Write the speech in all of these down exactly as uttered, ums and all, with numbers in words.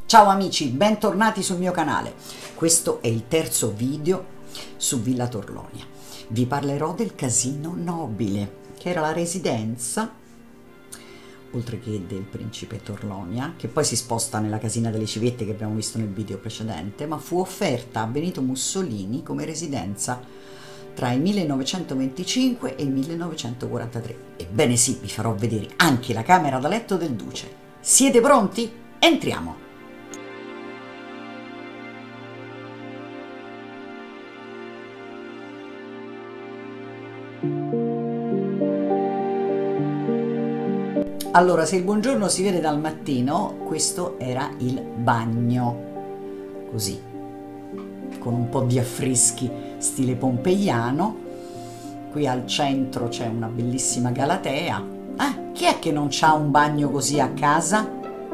Ciao amici, bentornati sul mio canale. Questo è il terzo video su Villa Torlonia. Vi parlerò del Casino Nobile, che era la residenza, oltre che del principe Torlonia, che poi si sposta nella casina delle civette che abbiamo visto nel video precedente, ma fu offerta a Benito Mussolini come residenza tra il millenovecentoventicinque e il millenovecentoquarantatré. Ebbene sì, vi farò vedere anche la camera da letto del duce. Siete pronti? Entriamo! Allora, se il buongiorno si vede dal mattino, questo era il bagno, così, con un po' di affreschi stile pompeiano. Qui al centro c'è una bellissima Galatea. Eh, chi è che non c'ha un bagno così a casa?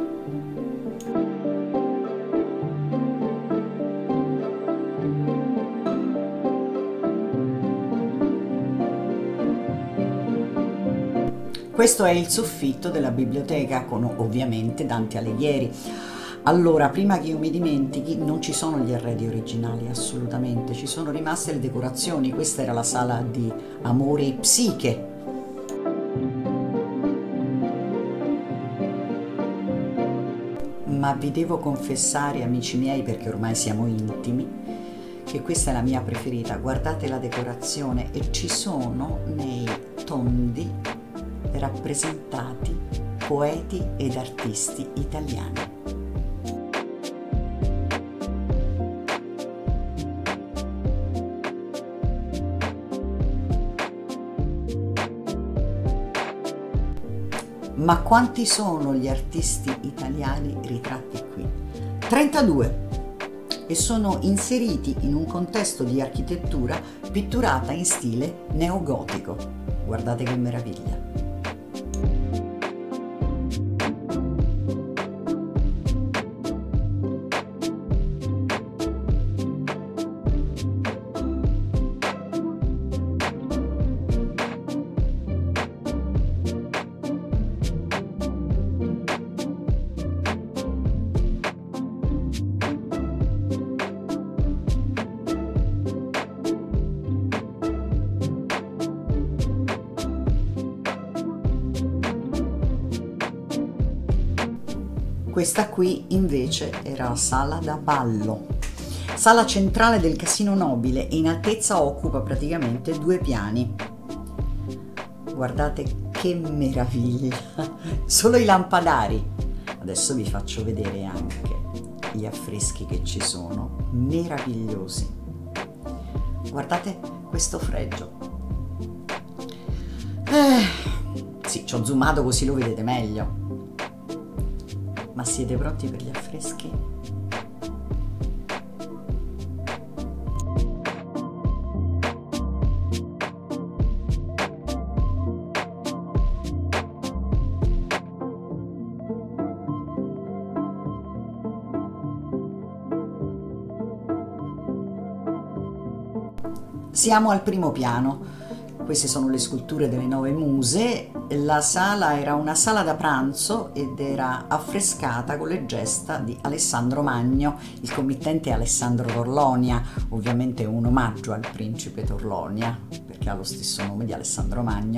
Questo è il soffitto della biblioteca con ovviamente Dante Alighieri. Allora, prima che io mi dimentichi, non ci sono gli arredi originali, assolutamente, ci sono rimaste le decorazioni. Questa era la sala di Amore e Psiche. Ma vi devo confessare, amici miei, perché ormai siamo intimi, che questa è la mia preferita. Guardate la decorazione e ci sono nei tondi rappresentati poeti ed artisti italiani. Ma quanti sono gli artisti italiani ritratti qui? trentadue! E sono inseriti in un contesto di architettura pitturata in stile neogotico. Guardate che meraviglia! Questa qui invece era la sala da ballo, sala centrale del Casino Nobile, e in altezza occupa praticamente due piani. Guardate che meraviglia, solo i lampadari. Adesso vi faccio vedere anche gli affreschi che ci sono, meravigliosi. Guardate questo fregio. Eh, sì, ci ho zoomato così lo vedete meglio. Ma siete pronti per gli affreschi? Siamo al primo piano. Queste sono le sculture delle nove muse. La sala era una sala da pranzo ed era affrescata con le gesta di Alessandro Magno. Il committente è Alessandro Torlonia, ovviamente un omaggio al principe Torlonia, perché ha lo stesso nome di Alessandro Magno.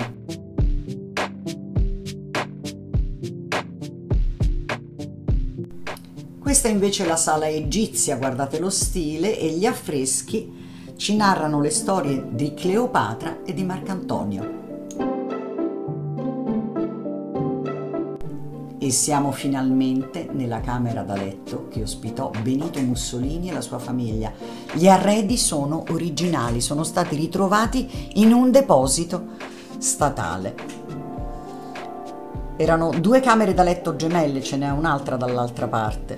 Questa invece è la sala egizia, guardate lo stile, e gli affreschi ci narrano le storie di Cleopatra e di Marcantonio. E siamo finalmente nella camera da letto che ospitò Benito Mussolini e la sua famiglia. Gli arredi sono originali, sono stati ritrovati in un deposito statale. Erano due camere da letto gemelle, ce n'è un'altra dall'altra parte.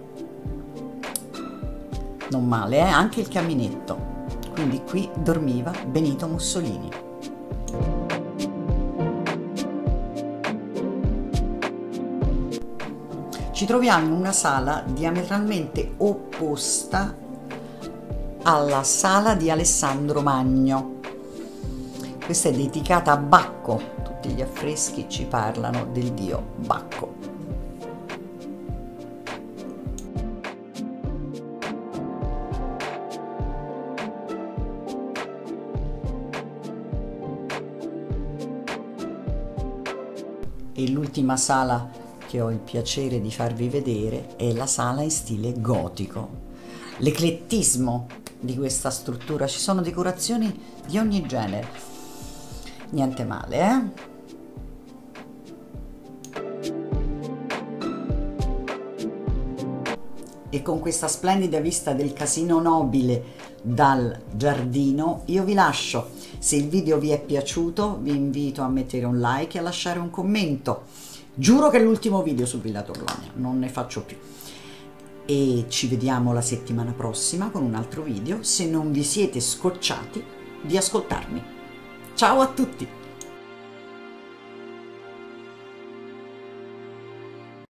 Non male, eh? Anche il caminetto. Quindi qui dormiva Benito Mussolini. Ci troviamo in una sala diametralmente opposta alla sala di Alessandro Magno. Questa è dedicata a Bacco, tutti gli affreschi ci parlano del dio Bacco. E l'ultima sala che ho il piacere di farvi vedere è la sala in stile gotico. L'eclettismo di questa struttura, ci sono decorazioni di ogni genere, niente male, eh? E con questa splendida vista del Casino Nobile dal giardino io vi lascio. Se il video vi è piaciuto vi invito a mettere un like e a lasciare un commento. Giuro che è l'ultimo video su Villa Torlonia, non ne faccio più. E ci vediamo la settimana prossima con un altro video, se non vi siete scocciati di ascoltarmi. Ciao a tutti!